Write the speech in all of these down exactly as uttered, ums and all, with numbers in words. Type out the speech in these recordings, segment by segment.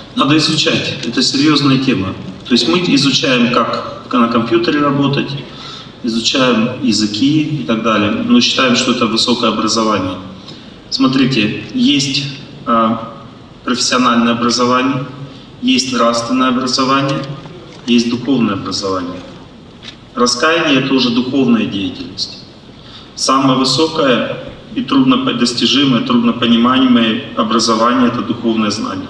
Надо изучать, это серьезная тема. То есть мы изучаем, как на компьютере работать, изучаем языки и так далее, но считаем, что это высокое образование. Смотрите, есть а, профессиональное образование, есть нравственное образование, есть духовное образование. Раскаяние — это уже духовная деятельность. Самое высокое и труднодостижимое, труднопонимаемое образование — это духовное знание.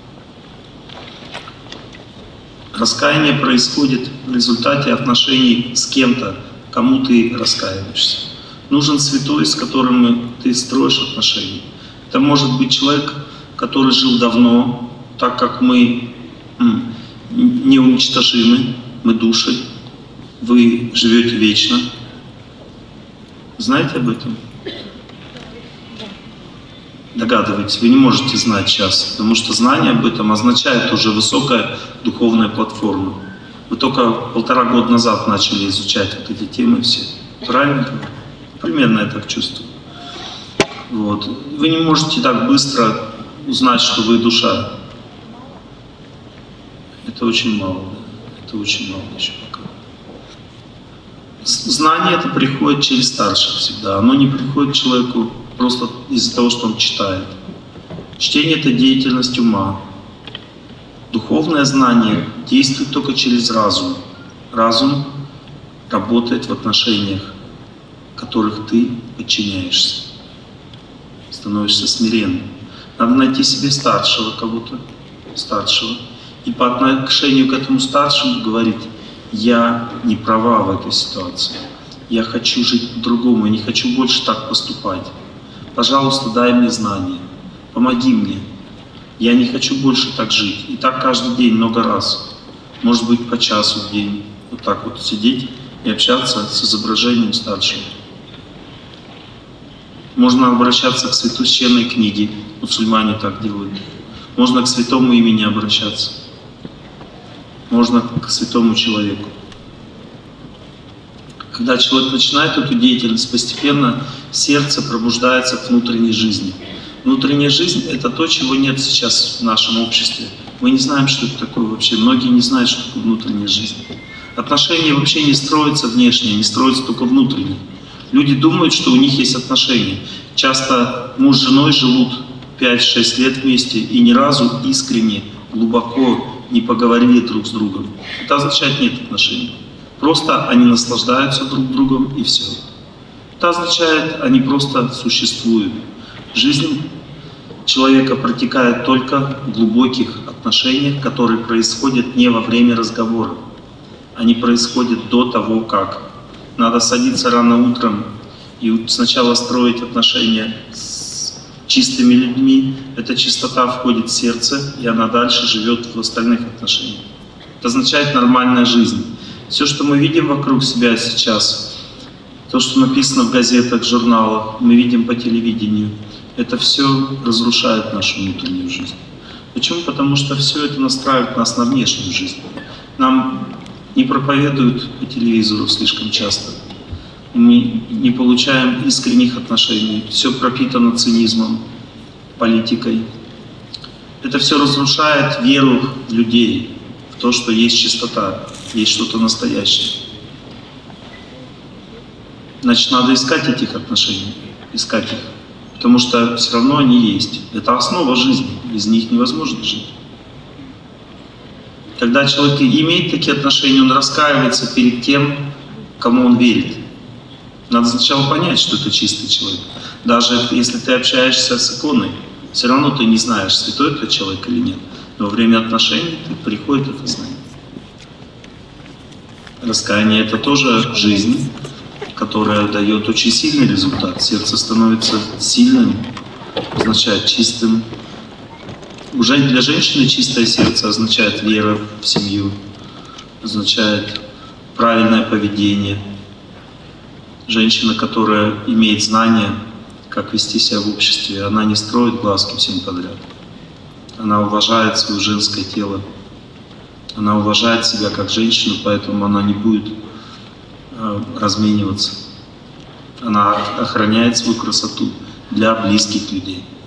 Раскаяние происходит в результате отношений с кем-то, кому ты раскаиваешься. Нужен святой, с которым ты строишь отношения. Это может быть человек, который жил давно, так как мы неуничтожимы, мы души, вы живете вечно. Знаете об этом? Догадываетесь, вы не можете знать сейчас, потому что знание об этом означает уже высокая духовная платформа. Вы только полтора года назад начали изучать вот эти темы все. Правильно? Примерно я так чувствую. Вот. Вы не можете так быстро узнать, что вы душа. Это очень мало. Да? Это очень мало еще пока. Знание это приходит через старших всегда. Оно не приходит человеку просто из-за того, что он читает. Чтение — это деятельность ума. Духовное знание действует только через разум. Разум работает в отношениях, которых ты подчиняешься, становишься смиренным. Надо найти себе старшего кого-то, старшего, и по отношению к этому старшему говорить: я не права в этой ситуации, я хочу жить по-другому, я не хочу больше так поступать. Пожалуйста, дай мне знания, помоги мне. Я не хочу больше так жить. И так каждый день, много раз. Может быть, по часу в день. Вот так вот сидеть и общаться с изображением старшего. Можно обращаться к священной книге. Мусульмане так делают. Можно к святому имени обращаться. Можно к святому человеку. Когда человек начинает эту деятельность, постепенно сердце пробуждается к внутренней жизни. Внутренняя жизнь — это то, чего нет сейчас в нашем обществе. Мы не знаем, что это такое вообще. Многие не знают, что такое внутренняя жизнь. Отношения вообще не строятся внешне, они строятся только внутренне. Люди думают, что у них есть отношения. Часто муж с женой живут пять-шесть лет вместе и ни разу искренне, глубоко не поговорили друг с другом. Это означает, нет отношений. Просто они наслаждаются друг другом и все. Это означает, они просто существуют. Жизнь человека протекает только в глубоких отношениях, которые происходят не во время разговора. Они происходят до того, как. Надо садиться рано утром и сначала строить отношения с чистыми людьми. Эта чистота входит в сердце, и она дальше живет в остальных отношениях. Это означает нормальная жизнь. Все, что мы видим вокруг себя сейчас, то, что написано в газетах, журналах, мы видим по телевидению, это все разрушает нашу внутреннюю жизнь. Почему? Потому что все это настраивает нас на внешнюю жизнь. Нам не проповедуют по телевизору слишком часто. Мы не получаем искренних отношений. Все пропитано цинизмом, политикой. Это все разрушает веру людей в то, что есть чистота, есть что-то настоящее. Значит, надо искать этих отношений, искать их. Потому что все равно они есть. Это основа жизни, без них невозможно жить. Когда человек имеет такие отношения, он раскаивается перед тем, кому он верит. Надо сначала понять, что это чистый человек. Даже если ты общаешься с иконой, все равно ты не знаешь, святой это человек или нет. Но во время отношений приходит это знание. Раскаяние — это тоже жизнь, которая дает очень сильный результат. Сердце становится сильным, означает чистым. Уже для женщины чистое сердце означает вера в семью, означает правильное поведение. Женщина, которая имеет знания, как вести себя в обществе, она не строит глазки всем подряд. Она уважает свое женское тело. Она уважает себя как женщину, поэтому она не будет э, размениваться. Она охраняет свою красоту для близких людей.